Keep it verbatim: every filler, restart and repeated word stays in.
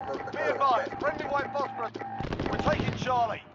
Be advised, friendly white phosphorus. We're taking Charlie.